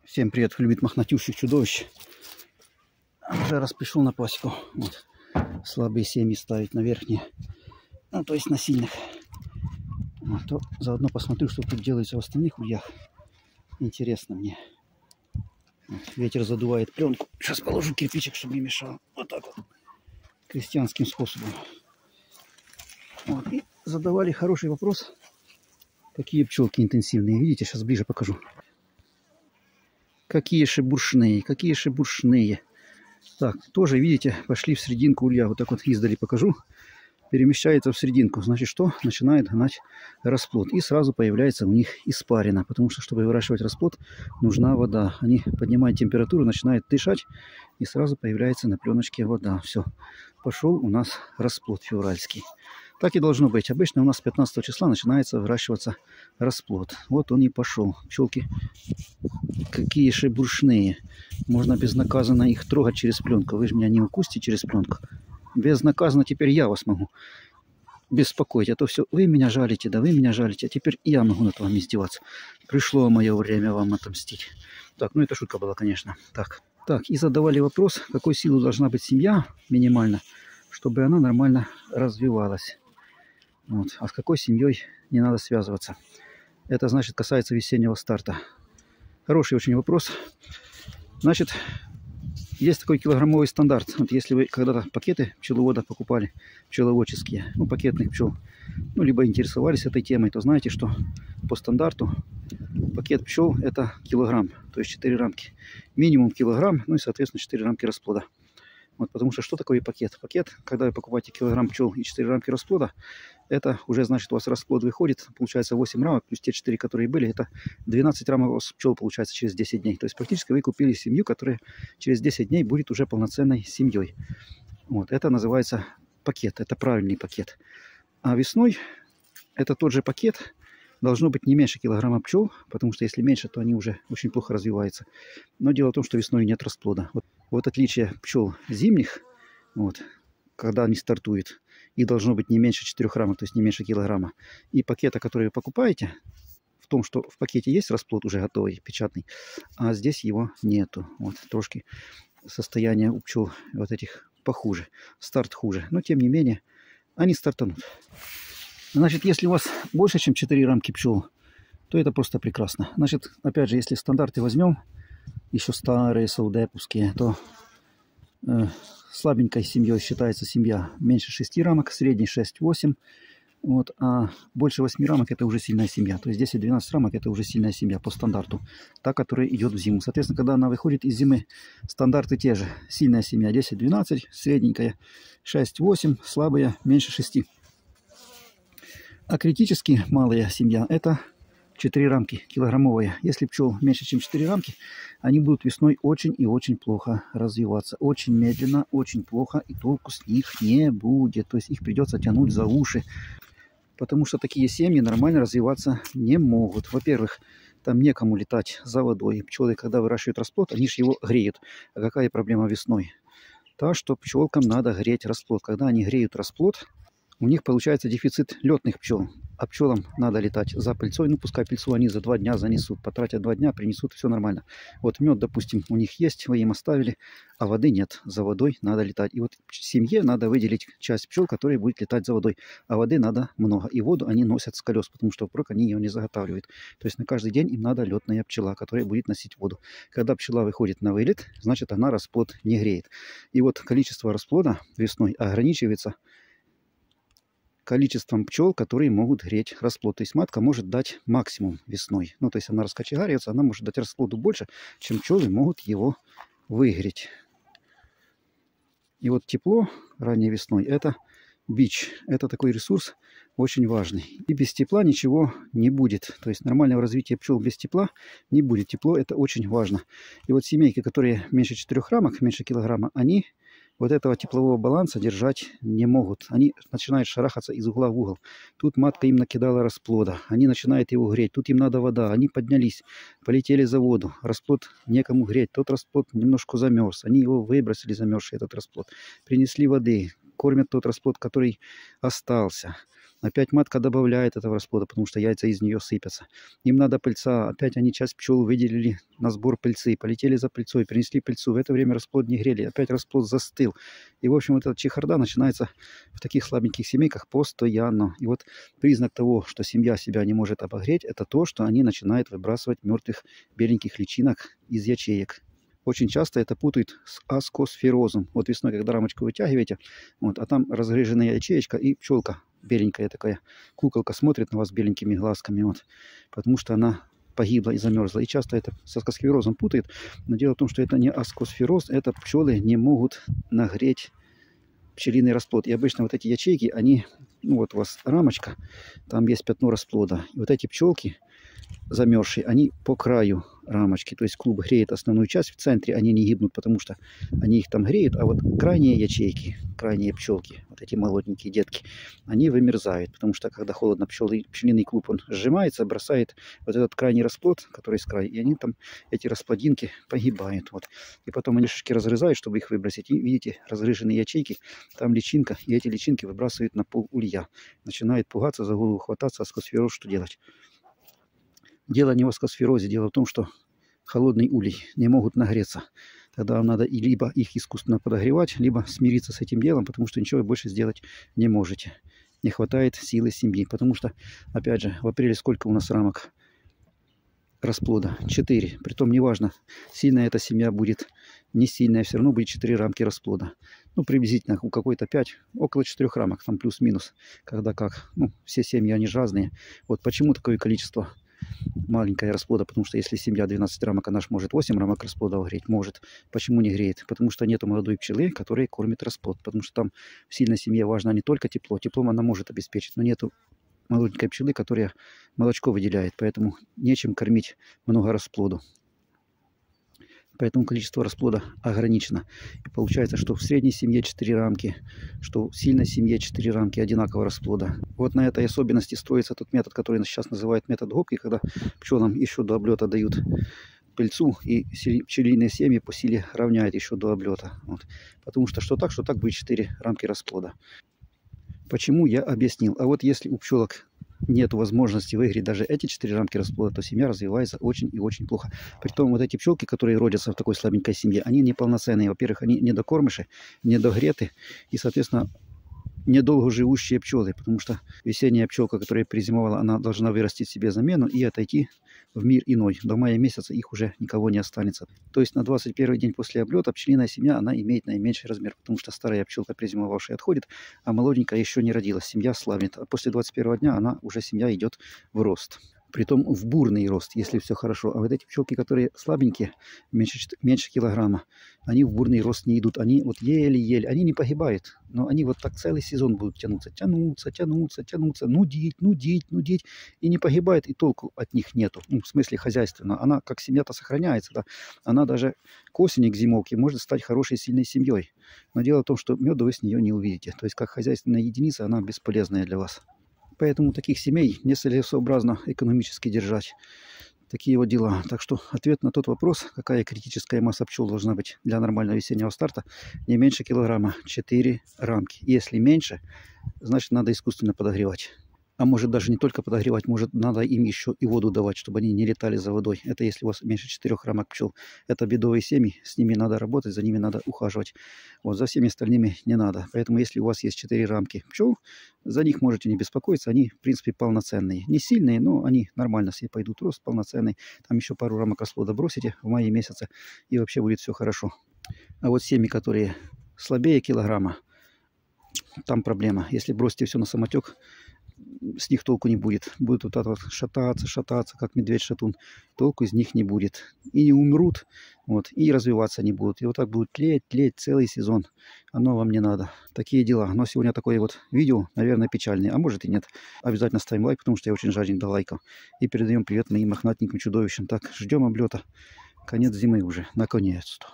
Всем привет, кто любит мохнатющих чудовищ. Уже раз пришел на пасеку. Вот. Слабые семьи ставить на верхние. Ну, то есть на сильных. Вот, то заодно посмотрю, что тут делается в остальных ульях. Интересно мне. Вот. Ветер задувает пленку. Сейчас положу кирпичик, чтобы не мешал. Вот так вот. Крестьянским способом. Вот. И задавали хороший вопрос. Какие пчелки интенсивные. Видите, сейчас ближе покажу. Какие шебуршные, какие шебуршные. Так, тоже, видите, пошли в серединку улья. Вот так вот издали покажу. Перемещается в серединку. Значит, что? Начинает гнать расплод. И сразу появляется у них испарина. Потому что, чтобы выращивать расплод, нужна вода. Они поднимают температуру, начинают дышать. И сразу появляется на пленочке вода. Все. Пошел у нас расплод февральский. Так и должно быть. Обычно у нас 15 числа начинается выращиваться расплод. Вот он и пошел. Пчелки какие шебуршные. Можно безнаказанно их трогать через пленку. Вы же меня не укусите через пленку. Безнаказанно теперь я вас могу беспокоить. А то все, вы меня жалите, да вы меня жалите. А теперь я могу над вами издеваться. Пришло мое время вам отомстить. Так, ну это шутка была, конечно. Так, и задавали вопрос, какой силы должна быть семья минимально, чтобы она нормально развивалась. Вот. А с какой семьей не надо связываться? Это, значит, касается весеннего старта. Хороший очень вопрос. Значит, есть такой килограммовый стандарт. Вот если вы когда-то пакеты пчеловода покупали, пчеловодческие, ну, пакетных пчел, ну, либо интересовались этой темой, то знаете, что по стандарту пакет пчел это килограмм, то есть 4 рамки. Минимум килограмм, ну и, соответственно, 4 рамки расплода. Вот, потому что что такое пакет? Пакет, когда вы покупаете килограмм пчел и 4 рамки расплода, это уже значит у вас расплод выходит, получается 8 рамок, плюс те 4, которые были, это 12 рамок у вас пчел получается через 10 дней. То есть практически вы купили семью, которая через 10 дней будет уже полноценной семьей. Вот, это называется пакет, это правильный пакет. А весной это тот же пакет, должно быть не меньше килограмма пчел, потому что если меньше, то они уже очень плохо развиваются. Но дело в том, что весной нет расплода. Вот отличие пчел зимних, вот, когда они стартуют, их должно быть не меньше 4 рамок, то есть не меньше килограмма. И пакета, который вы покупаете, в том, что в пакете есть расплод уже готовый, печатный, а здесь его нету. Вот трошки состояние у пчел вот этих похуже, старт хуже. Но тем не менее, они стартанут. Значит, если у вас больше, чем 4 рамки пчел, то это просто прекрасно. Значит, опять же, если стандарты возьмем, еще старые саудеповские, то слабенькой семьей считается семья меньше 6 рамок, средней 6-8. Вот, а больше 8 рамок это уже сильная семья. То есть 10-12 рамок это уже сильная семья по стандарту. Та, которая идет в зиму. Соответственно, когда она выходит из зимы, стандарты те же. Сильная семья 10-12, средненькая 6-8, слабая меньше 6. А критически малая семья это 4 рамки килограммовые. Если пчел меньше, чем 4 рамки, они будут весной очень и очень плохо развиваться. Очень медленно, очень плохо, и толку с них не будет. То есть их придется тянуть за уши. Потому что такие семьи нормально развиваться не могут. Во-первых, там некому летать за водой. Пчелы, когда выращивают расплод, они же его греют. А какая проблема весной? Та, что пчелкам надо греть расплод. Когда они греют расплод, у них получается дефицит летных пчел. А пчелам надо летать за пыльцой. Ну, пускай пыльцу они за 2 дня занесут. Потратят 2 дня, принесут, все нормально. Вот мед, допустим, у них есть, вы им оставили, а воды нет. За водой надо летать. И вот семье надо выделить часть пчел, которые будет летать за водой. А воды надо много. И воду они носят с колес, потому что впрок они ее не заготавливают. То есть на каждый день им надо летная пчела, которая будет носить воду. Когда пчела выходит на вылет, значит она расплод не греет. И вот количество расплода весной ограничивается количеством пчел, которые могут греть расплод. То есть матка может дать максимум весной. Ну, то есть она раскочегаривается, она может дать расплоду больше, чем пчелы могут его выгреть. И вот тепло ранней весной – это бич. Это такой ресурс очень важный. И без тепла ничего не будет. То есть нормального развития пчел без тепла не будет. Тепло – это очень важно. И вот семейки, которые меньше 4 рамок, меньше килограмма, они вот этого теплового баланса держать не могут. Они начинают шарахаться из угла в угол. Тут матка им накидала расплода. Они начинают его греть. Тут им надо вода. Они поднялись, полетели за воду. Расплод некому греть. Тот расплод немножко замерз. Они его выбросили, замерзший этот расплод. Принесли воды. кормят тот расплод, который остался. Опять матка добавляет этого расплода, потому что яйца из нее сыпятся. Им надо пыльца. Опять они часть пчел выделили на сбор пыльцы. Полетели за пыльцой, принесли пыльцу. В это время расплод не грели. Опять расплод застыл. И, в общем, вот эта чехарда начинается в таких слабеньких семейках постоянно. И вот признак того, что семья себя не может обогреть, это то, что они начинают выбрасывать мертвых беленьких личинок из ячеек. Очень часто это путают с аскосферозом. Вот весной, когда рамочку вытягиваете, вот, а там разгрыженная ячеечка и пчелка беленькая такая. Куколка смотрит на вас беленькими глазками, вот, потому что она погибла и замерзла. И часто это с аскосферозом путает. Но дело в том, что это не аскосфероз, это пчелы не могут нагреть пчелиный расплод. И обычно вот эти ячейки, они, ну вот у вас рамочка, там есть пятно расплода. И вот эти пчелки замерзшие, они по краю рамочки, то есть клуб греет основную часть, в центре они не гибнут, потому что они их там греют, а вот крайние ячейки, крайние пчелки, вот эти молоденькие детки, они вымерзают, потому что когда холодно, пчелиный клуб, он сжимается, бросает вот этот крайний расплод, который с края, и они там, эти расплодинки погибают, вот. И потом они шишки разрезают, чтобы их выбросить, и видите, разрыженные ячейки, там личинка, и эти личинки выбрасывают на пол улья, начинает пугаться, за голову хвататься, аскосфероз, что делать? Дело не в аскосферозе, дело в том, что холодный улей не могут нагреться. Тогда вам надо и либо их искусственно подогревать, либо смириться с этим делом, потому что ничего вы больше сделать не можете. Не хватает силы семьи, потому что, опять же, в апреле сколько у нас рамок расплода? 4. Притом неважно, сильная эта семья будет, не сильная, все равно будет 4 рамки расплода. Ну, приблизительно у какой-то 5, около 4 рамок, там плюс-минус, когда как. Ну, все семьи, они же разные. Вот почему такое количество маленькая расплода, потому что если семья 12 рамок, она же может 8 рамок расплода греть, может. Почему не греет? Потому что нету молодой пчелы, которая кормит расплод, потому что там в сильной семье важно не только тепло, теплом она может обеспечить, но нету молоденькой пчелы, которая молочко выделяет, поэтому нечем кормить много расплоду. Поэтому количество расплода ограничено. И получается, что в средней семье 4 рамки, что в сильной семье 4 рамки одинакового расплода. Вот на этой особенности строится тот метод, который сейчас называют метод Гопки, когда пчелам еще до облета дают пыльцу, и пчелиные семьи по силе равняют еще до облета. Вот. Потому что так будет 4 рамки расплода. Почему, я объяснил. А вот если у пчелок нет возможности выиграть даже эти 4 рамки расплода, то семья развивается очень и очень плохо. Притом вот эти пчелки, которые родятся в такой слабенькой семье, они неполноценные. Во-первых, они недокормыши, недогреты и, соответственно, недолго живущие пчелы, потому что весенняя пчелка, которая призимовала, она должна вырастить себе замену и отойти в мир иной. До мая месяца их уже никого не останется. То есть на 21 день после облета пчелиная семья, она имеет наименьший размер, потому что старая пчелка, призимовавшая, отходит, а молоденькая еще не родилась. Семья слабнет. А после 21 дня она уже, семья идет в рост. Притом в бурный рост, если все хорошо. А вот эти пчелки, которые слабенькие, меньше килограмма, они в бурный рост не идут. Они вот еле-еле, они не погибают, но они вот так целый сезон будут тянуться, нудить, и не погибают, и толку от них нету. Ну, в смысле хозяйственно. Она, как семья-то сохраняется, да. Она даже к осени, к зимовке может стать хорошей, сильной семьей. Но дело в том, что меда вы с нее не увидите. То есть, как хозяйственная единица, она бесполезная для вас. Поэтому таких семей нецелесообразно экономически держать. Такие вот дела. Так что ответ на тот вопрос, какая критическая масса пчел должна быть для нормального весеннего старта, не меньше килограмма. 4 рамки. Если меньше, значит надо искусственно подогревать. А может даже не только подогревать, может надо им еще и воду давать, чтобы они не летали за водой. Это если у вас меньше 4 рамок пчел. Это бедовые семьи, с ними надо работать, за ними надо ухаживать. Вот за всеми остальными не надо. Поэтому если у вас есть 4 рамки пчел, за них можете не беспокоиться, они в принципе полноценные. Не сильные, но они нормально себе пойдут рост, полноценный. Там еще пару рамок расплода бросите в мае месяце, и вообще будет все хорошо. А вот семьи, которые слабее килограмма, там проблема. Если бросите все на самотек, с них толку не будет. Будут вот так вот шататься, как медведь-шатун. Толку из них не будет. И не умрут, вот, и развиваться не будут. И вот так будут тлеть целый сезон. Оно вам не надо. Такие дела. Но сегодня такое вот видео, наверное, печальное. А может и нет. Обязательно ставим лайк, потому что я очень жаден до лайков. И передаем привет моим мохнатеньким чудовищам. Так, ждем облета. Конец зимы уже. Наконец-то.